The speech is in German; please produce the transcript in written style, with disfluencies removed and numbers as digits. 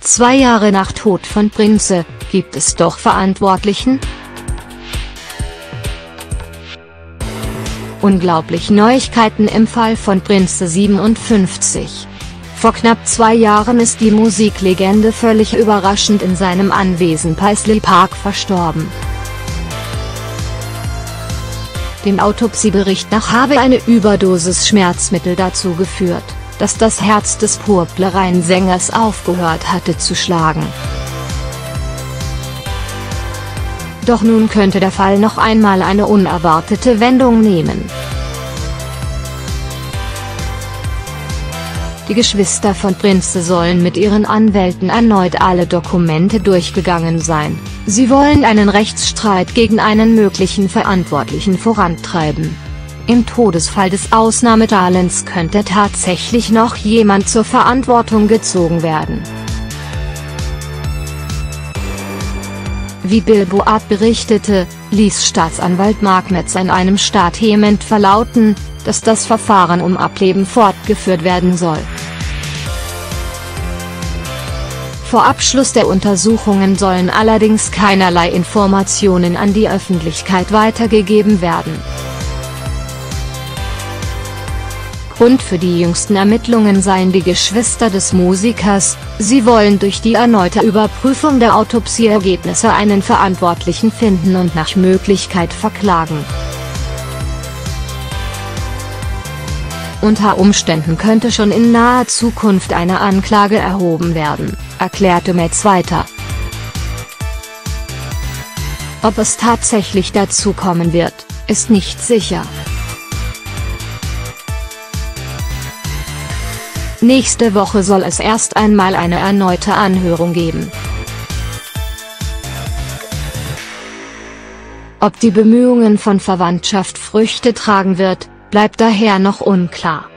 2 Jahre nach Tod von Prince, gibt es doch Verantwortlichen? Unglaubliche Neuigkeiten im Fall von Prince 57. Vor knapp 2 Jahren ist die Musiklegende völlig überraschend in seinem Anwesen Paisley Park verstorben. Dem Autopsiebericht nach habe eine Überdosis Schmerzmittel dazu geführt, dass das Herz des Purple Rain Sängers aufgehört hatte zu schlagen. Doch nun könnte der Fall noch einmal eine unerwartete Wendung nehmen. Die Geschwister von Prince sollen mit ihren Anwälten erneut alle Dokumente durchgegangen sein. Sie wollen einen Rechtsstreit gegen einen möglichen Verantwortlichen vorantreiben. Im Todesfall des Ausnahmetalents könnte tatsächlich noch jemand zur Verantwortung gezogen werden. Wie Billboard berichtete, ließ Staatsanwalt Mark Metz in einem Statement verlauten, dass das Verfahren um Ableben fortgeführt werden soll. Vor Abschluss der Untersuchungen sollen allerdings keinerlei Informationen an die Öffentlichkeit weitergegeben werden. Grund für die jüngsten Ermittlungen seien die Geschwister des Musikers, sie wollen durch die erneute Überprüfung der Autopsieergebnisse einen Verantwortlichen finden und nach Möglichkeit verklagen. Unter Umständen könnte schon in naher Zukunft eine Anklage erhoben werden, erklärte Metz weiter. Ob es tatsächlich dazu kommen wird, ist nicht sicher. Nächste Woche soll es erst einmal eine erneute Anhörung geben. Ob die Bemühungen von Verwandtschaft Früchte tragen wird, bleibt daher noch unklar.